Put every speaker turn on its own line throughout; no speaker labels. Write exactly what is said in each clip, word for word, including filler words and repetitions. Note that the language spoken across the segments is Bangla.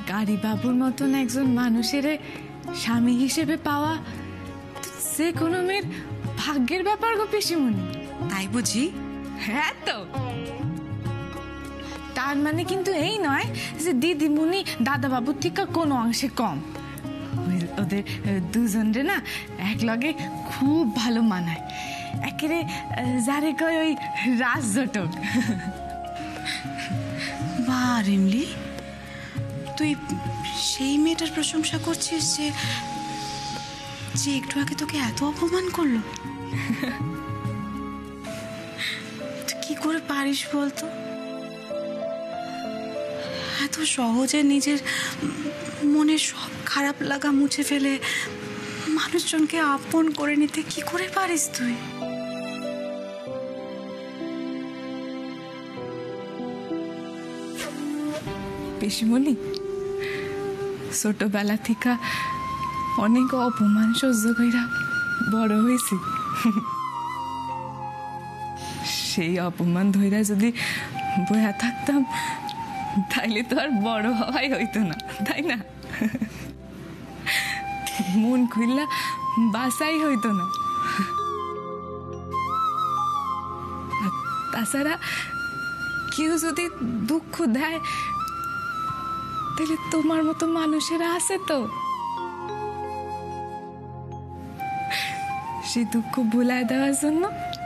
গাড়ি বাবুর মতন একজন মানুষের স্বামী হিসেবে পাওয়া যে কোনো মেয়ের ভাগ্যের ব্যাপার গো পিসিমণি।
তাই বুঝি?
হ্যাঁ তো। তার মানে কিন্তু এই নয় যে দিদিমণি দাদা বাবুর থেকে কোনো অংশে কম। ওদের দুজনরে না এক লগে খুব ভালো মানায়, একেবারে যারে কয় ওই রাজ জটক।
বাহ রিমলি, তুই সেই মেয়েটার প্রশংসা করছিস যে যে একটু আগে তোকে এত অপমান করলো? তুই কি করে পারিস বলতো? এত সহজে নিজের মনের সব খারাপ লাগা মুছে ফেলে মানুষজনকে আপন করে নিতে কি করে পারিস তুই?
পিসিমণি, ছোটবেলা থেকে অনেক অপমান সহ্য কইরা বড় হয়েছি। সেই অপমান ধইরা যদি বয়া থাকতাম তাইলে তো আর বড় হওয়াই হইতো না, তাই না? মন খুললা বাসাই হইতো না। তাছাড়া কেউ যদি দুঃখ দেয় তাহলে তোমার মতো মানুষেরা আছে তো, সেই দুঃখ ভুলায় দেওয়ার জন্য।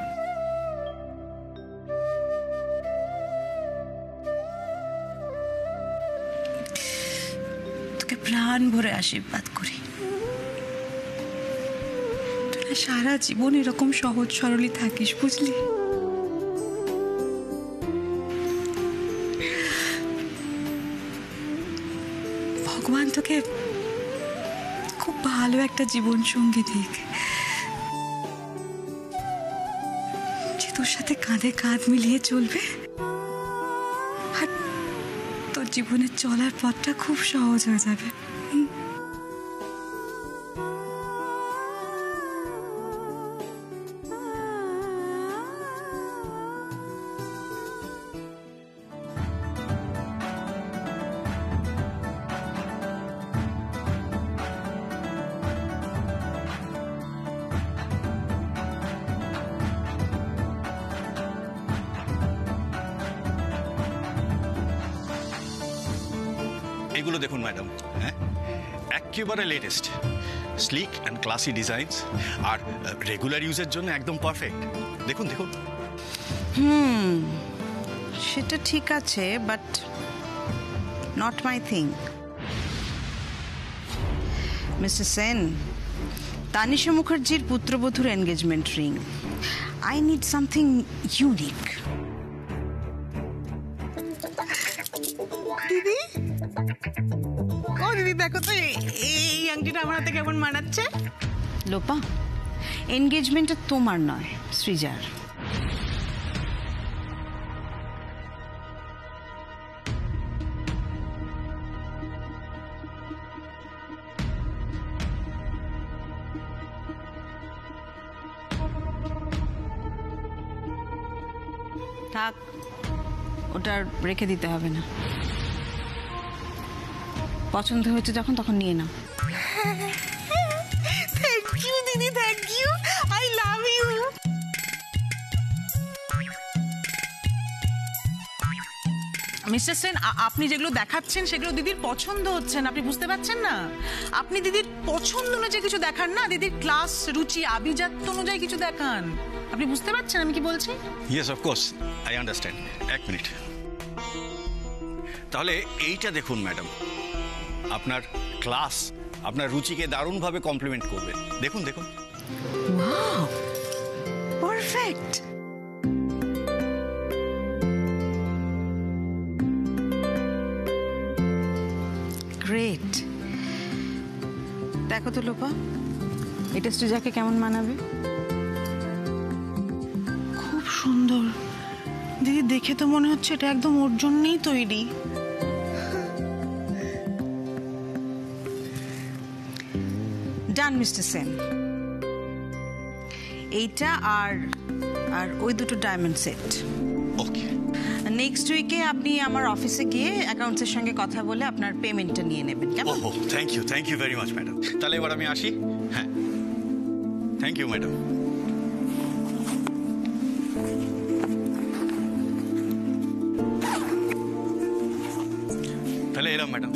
তোকে প্রাণ ভরে আশীর্বাদ করি, তুই না সারা জীবন এরকম সহজ সরলই থাকিস, বুঝলি? ভগবান তোকে খুব ভালো একটা জীবন সঙ্গী দিক, যে তোর সাথে কাঁধে কাঁধ মিলিয়ে চলবে আর তোর জীবনের চলার পথটা খুব সহজ হয়ে যাবে।
এগুলো দেখুন ম্যাডাম, হ্যাঁ একেবারে latest, sleek and classy designs, আর রেগুলার ইউজের জন্য একদম পারফেক্ট। দেখুন দেখুন।
হুম, সেটা ঠিক আছে, but not my thing. Mister Sen, Tanisha মুখার্জির পুত্রবধূর engagement ring. I need something unique.
দিদি, ও দিদি দেখো তো এই আংটিটা আমার হাতে কেমন মানাচ্ছে।
লোপা, এনগেজমেন্টটা তোমার নয়, সৃজার। থাক, ওটা রেখে দিতে হবে না। পছন্দ হয়েছে যখন তখন নিয়ে নাও।
থ্যাংক ইউ দিদি, thank you, I love you. Mister Sen, আপনি যেগুলো দেখাচ্ছেন সেগুলো দিদির পছন্দ হচ্ছে না, আপনি বুঝতে পারছেন না? আপনি দিদির পছন্দ অনুযায়ী কিছু দেখান না, দিদির ক্লাস, রুচি, আভিজাত্য অনুযায়ী কিছু দেখান। আপনি বুঝতে পারছেন আমি কি বলছি?
Yes of course, I understand. এক মিনিট, তাহলে এইটা দেখুন ম্যাডাম, আপনার ক্লাস আপনার রুচিকে দারুণভাবে কমপ্লিমেন্ট করবে। দেখুন দেখুন।
Wow, perfect. গ্রেট। দেখো তো লোপা, এটা সৃজাকে কেমন মানাবে?
খুব সুন্দর দিদি, দেখে তো মনে হচ্ছে এটা একদম ওর জন্যই তৈরি।
ডান মিস্টার সেন, এইটা আর আর ওই দুটো ডায়মন্ড সেট।
ওকে।
নেক্সট উইকে আপনি আমার অফিসে গিয়ে অ্যাকাউন্টসের সঙ্গে কথা বলে আপনার পেমেন্টটা নিয়ে নেবেন, কেমন?
ওহো, thank you thank you very much madam. তাহলে এবার আমি আসি। হ্যাঁ, থ্যাংক ইউ ম্যাডাম। তাহলে এলাম ম্যাডাম।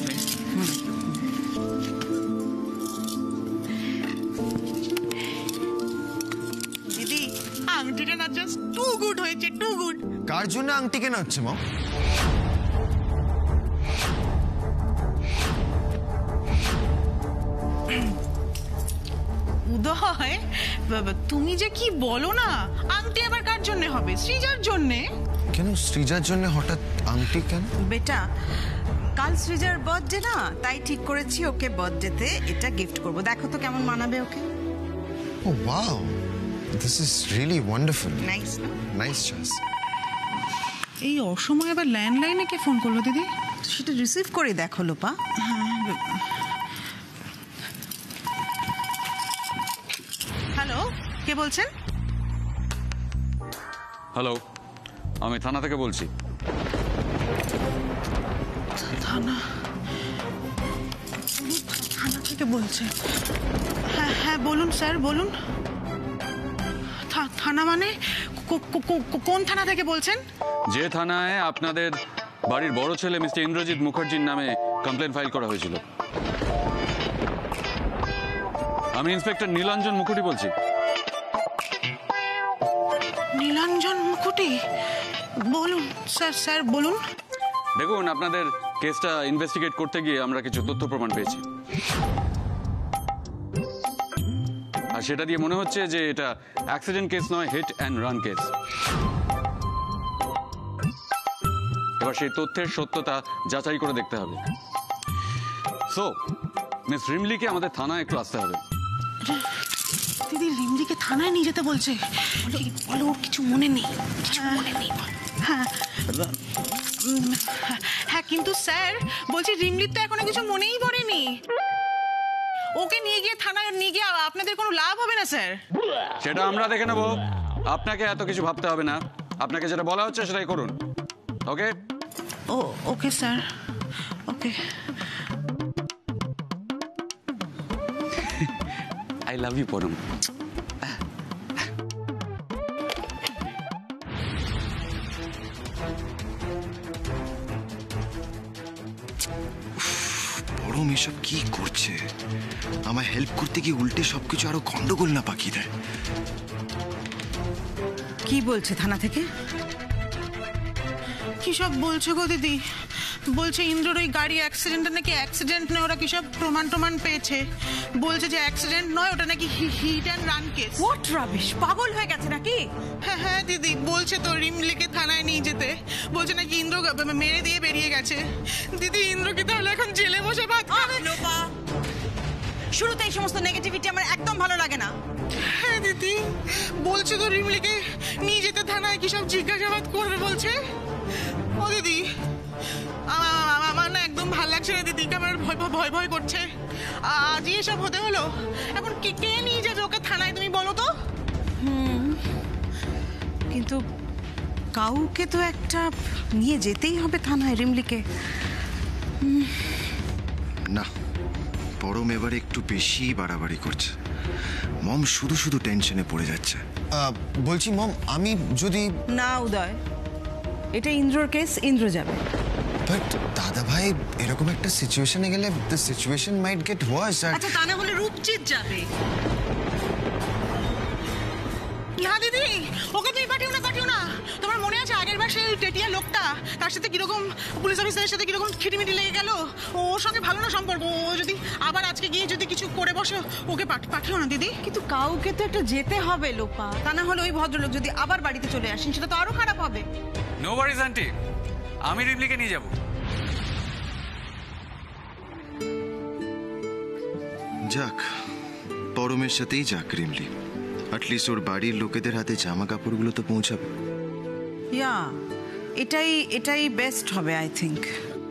দিদি আংটিটা না জাস্ট টু গুড হয়েছে, টু গুড।
কার জন্য আংটি কেনা হচ্ছে মা?
উদয়, বাবা, তুমি যে কি বলো না, আংটি আবার কার জন্য হবে? সৃজার জন্যে।
কেন সৃজার জন্য হঠাৎ আংটি কেন?
বেটা, কাল সৃজার বার্থডে না, তাই ঠিক করেছি ওকে বার্থডেতে এটা গিফট করব। দেখো তো কেমন মানাবে ওকে।
ও wow, this is really wonderful.
Nice না?
Nice choice.
এই অসময়ে আবার ল্যান্ডলাইনে কে ফোন করলো দিদি?
সেটা রিসিভ করে দেখো লোপা।
হ্যালো, কে বলছেন?
হ্যালো, আমি থানা থেকে বলছি।
থানা থানা থেকে বলছে? হ্যাঁ হ্যাঁ বলুন স্যার, বলুন। থা- থানা মানে কো- কো- কো- কোন থানা থেকে বলছেন?
যে থানায় আপনাদের বাড়ির বড় ছেলে মিস্টার ইন্দ্রজিৎ মুখার্জির নামে কমপ্লেন ফাইল করা হয়েছিল। আমি ইন্সপেক্টর নীলাঞ্জন মুখুটি বলছি।
নীলাঞ্জন মুখুটি? বলুন স্যার, স্যার বলুন।
দেখুন, আপনাদের কেসটা ইনভেস্টিগেট করতে গিয়ে আমরা কিছু তথ্য প্রমাণ পেয়েছি, আর সেটা দিয়ে মনে হচ্ছে যে এটা অ্যাক্সিডেন্ট কেস নয়, হিট অ্যান্ড রান কেস। এবার সেই তথ্যের সত্যতা যাচাই করে দেখতে হবে। সো মিস রিমলিকে আমাদের থানায় একটু আসতে হবে।
দিদি, রিমলিকে থানায় নিয়ে যেতে বলছে। কি- বলো, ওর কিছু মনে নেই, কিছু মনে নেই। হ্যাঁ উম, হ্যাঁ কিন্তু স্যার বলছি, রিমলির তো এখনো কিছু মনেই পড়েনি। ওকে নিয়ে গিয়ে থানায় নিয়ে গিয়ে আপনাদের কোনো লাভ হবে না স্যার।
সেটা আমরা দেখে নেব, আপনাকে এত কিছু ভাবতে হবে না। আপনাকে যেটা বলা হচ্ছে সেটাই করুন, ওকে?
ও okay sir, okay.
I love you Param.
Param এসব কি করছে? আমায় হেল্প করতে গিয়ে উল্টে সবকিছু আরো গন্ডগোল না পাকিয়ে দেয়।
কি বলছে থানা থেকে?
কি সব বলছে গো দিদি? বলছে ইন্দ্রর ওই গাড়ি অ্যাক্সিডেন্টটা নাকি অ্যাক্সিডেন্ট নয়, ওরা কি সব প্রমাণ টমান পেয়েছে। বলছে যে অ্যাক্সিডেন্ট নয়, ওটা নাকি hit and run case.
What rubbish, পাগল হয়ে গেছে নাকি?
হ্যাঁ হ্যাঁ দিদি, বলছে তো রিমলিকে থানায় নিয়ে যেতে। বলছে নাকি ইন্দ্র গা- মেরে দিয়ে বেরিয়ে গেছে। দিদি, ইন্দ্র কি তাহলে এখন জেলে বসে ভাত খাবে?
লোপা, শুরুতে এই সমস্ত নেগেটিভিটি আমার একদম ভালো লাগে না।
হ্যাঁ দিদি, বলছে তো রিমলিকে নিয়ে যেতে থানায়, কি সব জিজ্ঞাসাবাদ করবে বলছে। ও দিদি, আমা- আমা- আমার না একদম ভাল লাগছে না দিদি, আমার ভয় ভয়- ভয় ভয় করছে। আজই এসব হতে হলো। এখন কে কে নিয়ে যাবে ওকে থানায় তুমি বলো তো?
কিন্তু কাউকে তো একটা নিয়ে যেতেই হবে থানায় রিমলিকে।
না, পরম এবারে একটু বেশি বাড়াবাড়ি করছে। মম শুধু শুধু টেনশনে পড়ে যাচ্ছে। বলছি মম, আমি যদি
না উদয়, এটা ইন্দ্রর কেস, ইন্দ্র যাবে।
বাট দাদা ভাই এরকম একটা সিচুয়েশনে গেলে the situation might get worse. আর
আচ্ছা, তা না হলে রূপজিৎ যাবে।
না দিদি, ওকে তুমি পাঠিও না, পাঠিও না। তোমার মনে আছে আগের বার সেই টেটিয়া লোকটা, তার সাথে কিরকম পুলিশ অফিসারের সাথে কিরকম খিটিমিটি লেগে গেল। ওর সঙ্গে ভালো না সম্পর্ক। ও যদি আবার আজকে গিয়ে যদি কিছু করে বসে, ওকে পাঠ- পাঠিও না দিদি।
কিন্তু কাউকে তো একটা যেতে হবে লোপা, তা না হলে ওই ভদ্রলোক যদি আবার বাড়িতে চলে আসেন সেটা তো আরো খারাপ হবে।
নো ওয়ারিজ আন্টি, আমি রিমলিকে নিয়ে যাব।
যাক, পরমের সাথেই যাক রিমলি। অ্যাটলিস্ট ওর বাড়ির লোকেদের হাতে জামা কাপড়গুলো তো পৌঁছাবে।
ইয়া, এটাই এটাই বেস্ট হবে আই থিঙ্ক।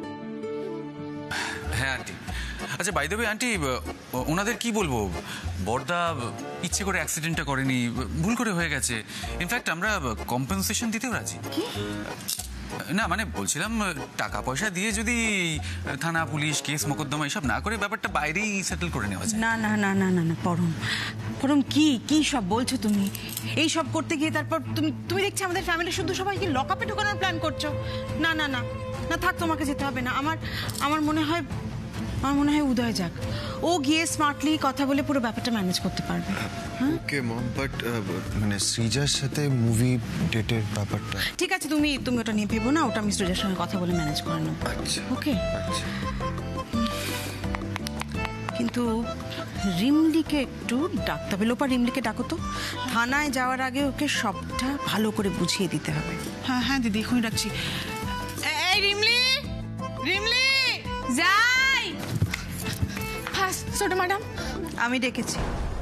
হ্যাঁ আন্টি। আচ্ছা, বাই দ্য ওয়ে আন্টি, ওনাদের কি বলবো, বড়দা ইচ্ছে করে অ্যাক্সিডেন্টটা করেনি, ভুল করে হয়ে গেছে। ইনফ্যাক্ট আমরা কম্পেনসেশন দিতেও রাজি। না মানে বলছিলাম টাকা পয়সা দিয়ে যদি থানা পুলিশ কেস মোকদ্দমা এসব না করে ব্যাপারটা বাইরেই সেটেল করে নেওয়া যায়।
না না না না না না পরম পরম কি কি সব বলছো তুমি? এই সব করতে গিয়ে তারপর তুমি তুমি দেখছি আমাদের ফ্যামিলি শুধু সবাইকে লকআপে ঢোকানোর প্ল্যান করছো। না না না না থাক, তোমাকে যেতে হবে না। আমার আমার মনে হয় আমার মনে হয় উদয় যাক, ও গিয়ে স্মার্টলি কথা বলে পুরো ব্যাপারটা ম্যানেজ করতে পারবে।
ওকে মম, বাট মানে সৃজার সাথে মুভি ডেটের ব্যাপারটা।
ঠিক আছে, তুমি তুমি ওটা নিয়ে ভেবো না, ওটা আমি সৃজার সঙ্গে কথা বলে ম্যানেজ করে নেবো।
আচ্ছা
ওকে।
আচ্ছা
কিন্তু রিমলিকে একটু ডাকতে হবে। লোপা, রিমলিকে ডাকো তো। থানায় যাওয়ার আগে ওকে সবটা ভালো করে বুঝিয়ে দিতে হবে।
হ্যাঁ হ্যাঁ দিদি, এখনই রাখছি। এই রিমলি, রিমলি
যাই। হ্যাঁ ছোট ম্যাডাম।
আমি ডেকেছি।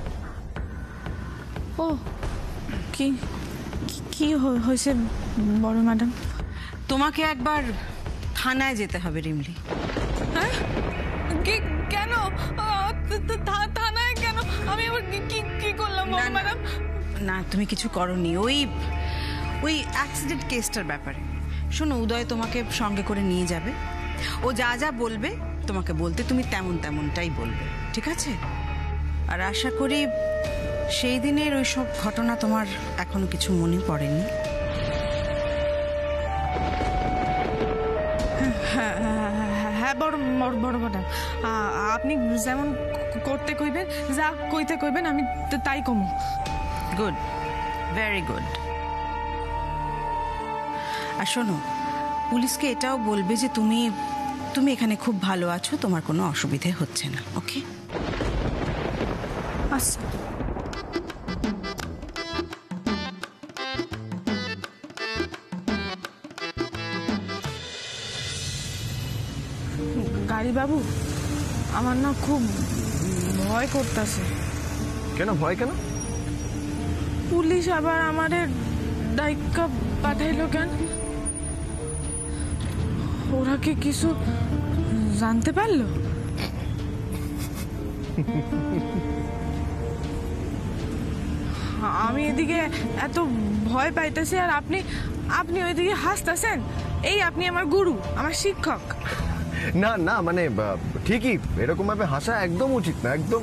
ও কি কি- কি হ- হয়েছে বড় ম্যাডাম?
তোমাকে একবার থানায় যেতে হবে রিমলি।
হ্যাঁ কি- কেন আহ, থা- থা- থা- থানায় কেন? আমি আবার কি- কি কি করলাম বড়
না, না।
ম্যাডাম?
না তুমি কিছু করনি, ওই ওই অ্যাক্সিডেন্ট কেসটার ব্যাপারে। শোনো, উদয় তোমাকে সঙ্গে করে নিয়ে যাবে। ও যা যা বলবে তোমাকে বলতে, তুমি তেমন তেমনটাই বলবে, ঠিক আছে? আর আশা করি সেই দিনের ওই সব ঘটনা তোমার এখনো কিছু মনে পড়েনি।
হ্যাঁ হ্যাঁ, হ্যাঁ, হ্যাঁ বড় বড় বড় ম্যাডাম, আ- আপনি যেমন ক- করতে কইবেন, যা কইতে কইবেন আমি তা- তাই কমু।
Good, very good. আর শোনো, পুলিশকে এটাও বলবে যে তুমি তুমি এখানে খুব ভালো আছো, তোমার কোনো অসুবিধে হচ্ছে না। ওকে?
আচ্ছা। গাড়ি বাবু, আমার না খুব ভয় করতেছে।
কেন ভয় কেন?
পুলিশ আবার আমাদের ডাইকা পাঠাইলো কেন? ওরা কি কিছু জানতে পারলো? আমি এদিকে এত ভয় পাইতেছি আর আপনি আপনি ওইদিকে হাসতেছেন। এই আপনি আমার গুরু, আমার শিক্ষক।
না না মানে বা, ঠিকই, এরকম ভাবে হাসা একদম উচিত না, একদম।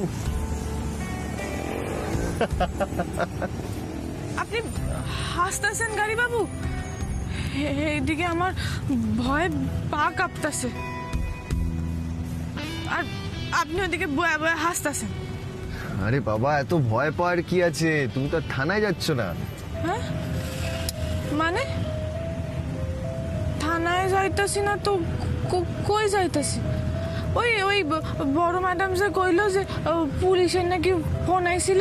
আপনি হাসতেছেন গাড়ি বাবু, এইদিকে আমার ভয় পা কাঁপতাছে আর আপনি ওইদিকে বয়া বয়া হাসতেছেন।
আরে বাবা, এত ভয় পাওয়ার কি আছে? তুমি তো আর থানায় যাচ্ছ না।
হ্যাঁ মানে থানায় যাইতাছি না তো ক- কই যাইতাছি? ওই ওই ব- বড় ম্যাডাম যে কইলো যে ও, পুলিশের নাকি ফোন আইছিল,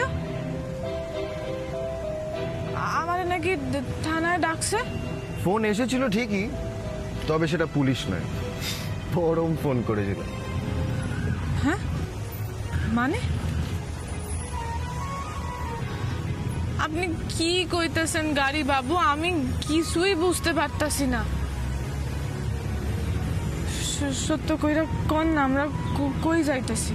আমার নাকি দ- থানায় ডাকছে।
ফোন এসেছিল ঠিকই, তবে সেটা পুলিশ নয়, পরম ফোন করেছিল।
হ্যাঁ মানে আপনি কি কইতেছেন গাড়ি বাবু? আমি কিছুই বুঝতে পারতাছি না। স- সত্য কইরা কোন না, আমরা ক- কই যাইতাছি?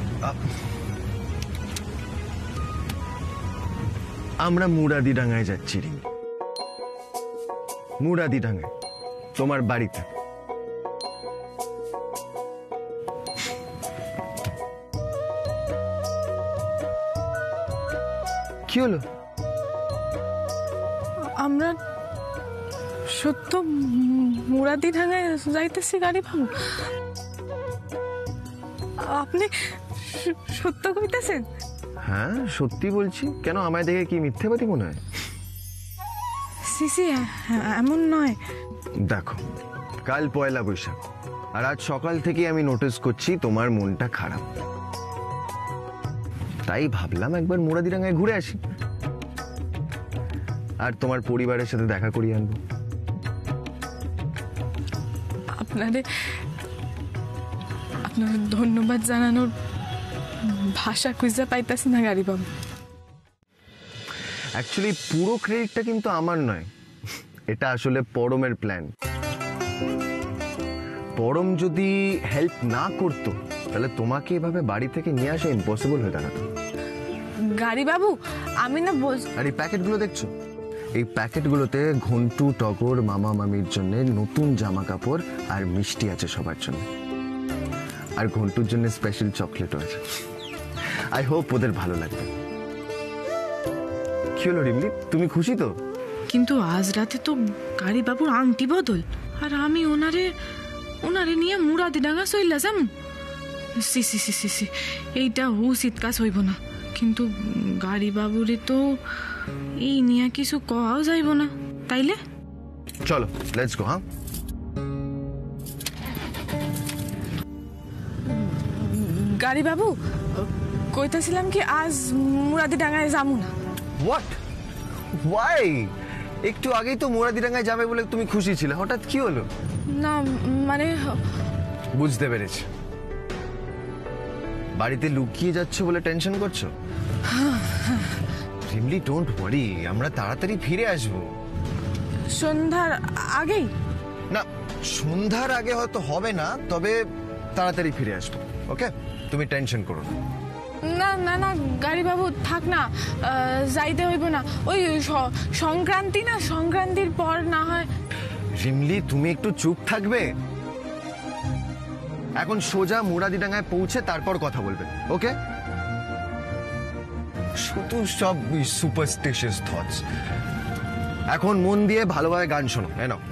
আমরা মুরাদিডাঙ্গায় যাচ্ছি রিং, মুরাদিডাঙ্গায়, তোমার বাড়িতে। কি হলো?
আমরা সত্য মুরাদি ঢাঙায় যাইতেছি গাড়ি বাবু? আপনি স- সত্য কইতেছেন?
হ্যাঁ সত্যি বলছি। কেন, আমায় দেখে কি মিথ্যেবাদী মনে হয়?
সিসি এমন নয়।
দেখো, কাল পয়লা বৈশাখ, আর আজ সকাল থেকে আমি নোটিস করছি তোমার মনটা খারাপ। তাই ভাবলাম একবার মুরাদিডাঙ্গায় ঘুরে আসি আর তোমার পরিবারের সাথে দেখা করিয়ে আনবো।
আপনাদের আপনাদের ধন্যবাদ জানানোর ভাষা খুঁজে পাইতাছি না গাড়ি বাবু।
অ্যাকচুয়ালি পুরো ক্রেডিটটা কিন্তু আমার নয়, এটা আসলে পরমের প্ল্যান। পরম যদি হেল্প না করতো তাহলে তোমাকে এভাবে বাড়ি থেকে নিয়ে আসা ইম্পসিবল হয়ে দাঁড়াতো।
গাড়ি বাবু আমি না বল,
আর এই প্যাকেটগুলো দেখছো, এই প্যাকেটগুলোতে ঘন্টু, টগর, মামা মামির জন্য নতুন জামা কাপড় আর মিষ্টি আছে সবার জন্য, আর ঘন্টুর জন্য স্পেশাল চকলেটও আছে। আই হোপ ওদের ভালো লাগবে। কি হলো রিমলি, তুমি খুশি তো?
কিন্তু আজ রাতে তো গাড়ি বাবুর আংটি বদল, আর আমি ওনারে ওনারে নিয়ে মুরাদিডাঙ্গা চইলা যাম। সি সি সি সি সি এইটা উচিত কাজ হইব না। কিন্তু গাড়ি বাবুরে তো এই নিয়ে কিছু কওয়াও যাইব না, তাইলে
চলো লেটস গো। হ্যাঁ,
গাড়ি বাবু কইতাছিলাম কি আজ মুরাদিডাঙ্গায় যামু না।
What, why? একটু আগেই তো মুরাদিডাঙ্গায় যাবে বলে তুমি খুশি ছিলে, হঠাৎ কি হলো?
না মানে
বুঝতে পেরেছি, বাড়িতে লুকিয়ে যাচ্ছ বলে টেনশন করছো। রিমলি ডোন্ট ওয়ারি, আমরা তাড়াতাড়ি ফিরে আসবো।
সন্ধ্যার আগেই?
না, সন্ধ্যার আগে হয়তো হবে না, তবে তাড়াতাড়ি ফিরে আসবো। ওকে, তুমি টেনশন করো না।
না না না গাড়ি বাবু থাক না, যাইতে হইব না। ওই সংক্রান্তি না, সংক্রান্তির পর না হয়।
রিমলি তুমি একটু চুপ থাকবে? এখন সোজা মুরাদিডাঙ্গায় পৌঁছে তারপর কথা বলবে, ওকে? শুধু সব সুপারস্টিশিয়াস থটস। এখন মন দিয়ে ভালোভাবে গান শোনো, এ নাও।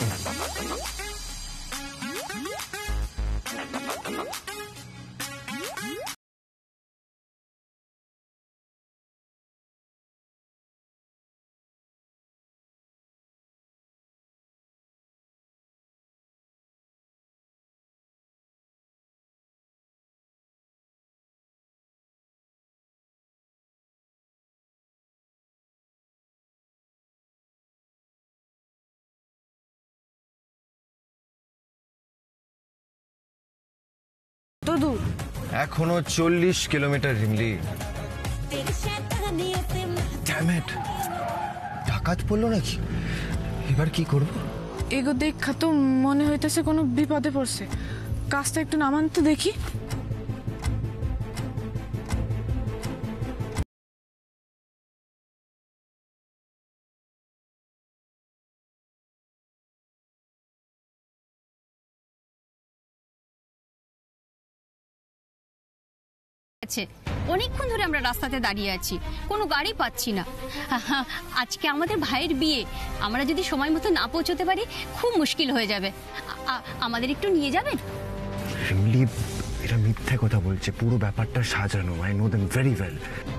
তো দূর?
এখনো চল্লিশ কিলোমিটার রিমলি। ড্যাম ইট, ডাকাত পড়লো নাকি? এবার কি করবো?
এগো দেখা তো মনে হইতেছে কোনো বিপদে পড়ছে। কাজটা একটু নামান তো দেখি।
অনেকক্ষণ ধরে আমরা রাস্তাতে দাঁড়িয়ে আছি, কোনো গাড়ি পাচ্ছি না। আজকে আমাদের ভাইয়ের বিয়ে, আমরা যদি সময় মতো না পৌঁছতে পারি খুব মুশকিল হয়ে যাবে। আমাদের একটু নিয়ে যাবেন?
রিমলি, এরা মিথ্যে কথা বলছে, পুরো ব্যাপারটা সাজানো। I know them very well.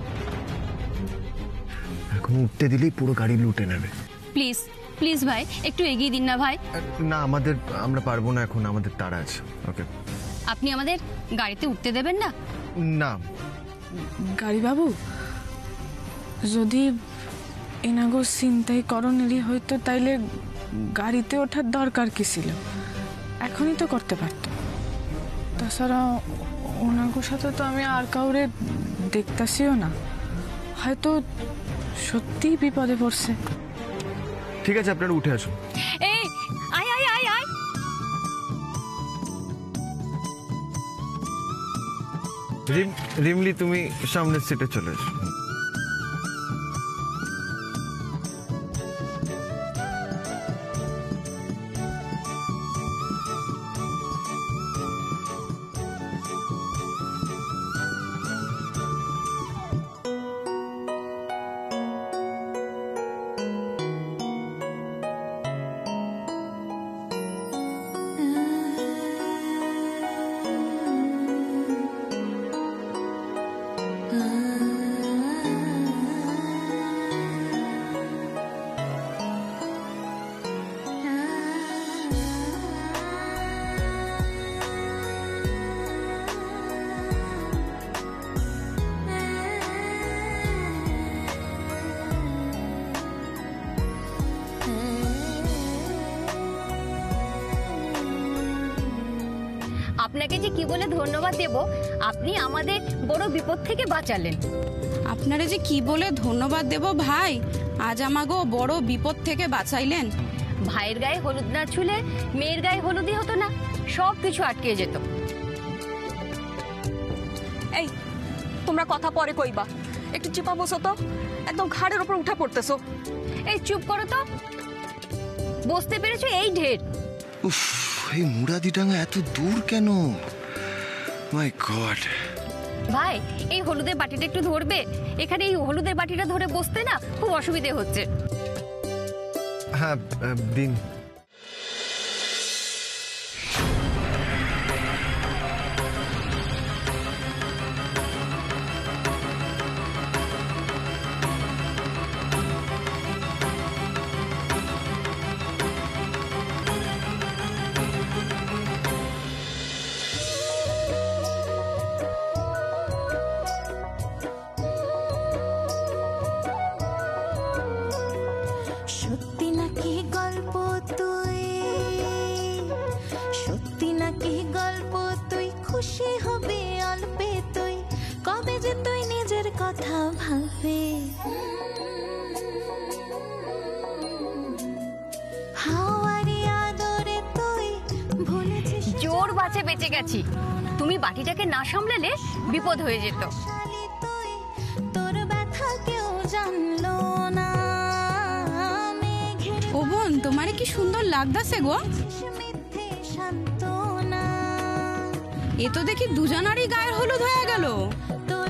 এখন উঠতে দিলেই পুরো গাড়ি লুটে নেবে।
প্লিজ প্লিজ ভাই, একটু এগিয়ে দিন না ভাই।
না, আমাদের আমরা পারবো না, এখন আমাদের তাড়া আছে। ওকে,
আপনি আমাদের গাড়িতে উঠতে দেবেন না?
না।
গাড়ি বাবু, যদি এনাগো চিন্তাই করণেরই হইতো তাইলে গাড়িতে ওঠার দরকার কি ছিল? এখনই তো করতে পারতো। তাছাড়া ওনাগোর সাথে তো আমি আর কাউরে দেখতাছিও না, হয়তো সত্যিই বিপদে পড়ছে।
ঠিক আছে, আপনারা উঠে আসুন।
এই আয় আয় আয় আয়।
রিমলি, তুমি সামনের সিটে চলে এসো।
আপনাকে যে কি বলে ধন্যবাদ দেব, আপনি আমাদের বড় বিপদ থেকে বাঁচালেন।
আপনারে যে কি বলে ধন্যবাদ দেব ভাই, আজ আমাগো বড় বিপদ থেকে বাঁচাইলেন।
ভাইয়ের গায়ে হলুদ না ছুলে মেয়ের গায়ে হলুদই হতো না, সব কিছু আটকে যেত।
এই তোমরা কথা পরে কইবা,
একটু চিপা বসো তো, একদম ঘাড়ের ওপর উঠা পড়তেছো।
এই চুপ করো তো, বসতে পেরেছো এই ঢের।
উফ, এই মুরাদিডাঙ্গা এত দূর কেন? My God.
ভাই এই হলুদের বাটিটা একটু ধরবে? এখানে এই হলুদের বাটিটা ধরে বসতে না খুব অসুবিধে হচ্ছে।
হ্যাঁ দিন।
সত্যি নাকি গল্প তুই, সত্যি নাকি গল্প তুই, খুশি হবে অল্পে তুই, কবে যে তুই নিজের কথা ভাববে। হাওয়ারি আদরে তুই ভুলেছিস
জোর বাঁচে বেঁচে গেছি, তুমি বাটিটাকে না সামলালে বিপদ হয়ে যেত।
তুই, তোর ব্যথা কেউ জানলো না।
ও বোন, তোমারে কি সুন্দর লাগতাছে গো।
মিথ্যে সান্ত্বনা,
এ তো দেখি দুজনারই গায়ের হলুদ হয়ে গেল।
তোর